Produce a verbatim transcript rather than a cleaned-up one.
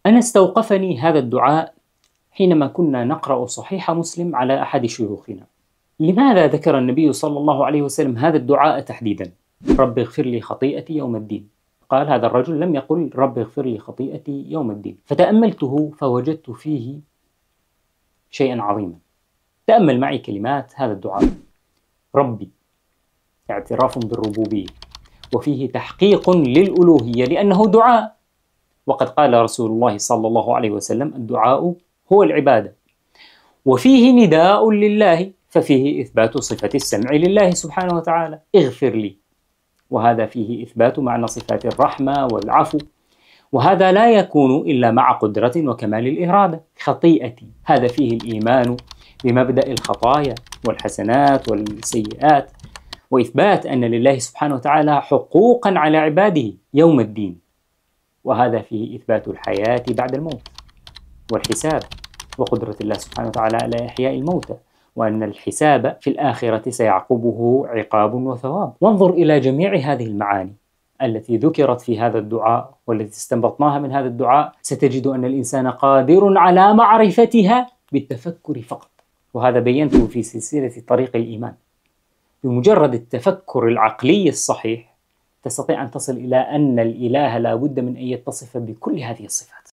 أنا استوقفني هذا الدعاء حينما كنا نقرأ صحيح مسلم على أحد شيوخنا. لماذا ذكر النبي صلى الله عليه وسلم هذا الدعاء تحديدا؟ رب اغفر لي خطيئتي يوم الدين. قال هذا الرجل لم يقل رب اغفر لي خطيئتي يوم الدين. فتأملته فوجدت فيه شيئا عظيما. تأمل معي كلمات هذا الدعاء: ربي، اعتراف بالربوبية، وفيه تحقيق للألوهية لأنه دعاء، وقد قال رسول الله صلى الله عليه وسلم الدعاء هو العبادة. وفيه نداء لله، ففيه إثبات صفة السمع لله سبحانه وتعالى، اغفر لي، وهذا فيه إثبات معنى صفات الرحمة والعفو، وهذا لا يكون إلا مع قدرة وكمال الإرادة. خطيئتي، هذا فيه الإيمان بمبدأ الخطايا والحسنات والسيئات، وإثبات أن لله سبحانه وتعالى حقوقا على عباده يوم الدين، وهذا فيه إثبات الحياة بعد الموت والحساب، وقدرة الله سبحانه وتعالى على إحياء الموتى، وأن الحساب في الآخرة سيعقبه عقاب وثواب. وانظر إلى جميع هذه المعاني التي ذكرت في هذا الدعاء والتي استنبطناها من هذا الدعاء، ستجد أن الإنسان قادر على معرفتها بالتفكر فقط، وهذا بينته في سلسلة طريق الإيمان. بمجرد التفكر العقلي الصحيح تستطيع أن تصل إلى أن الإله لا بد من أن يتصف بكل هذه الصفات.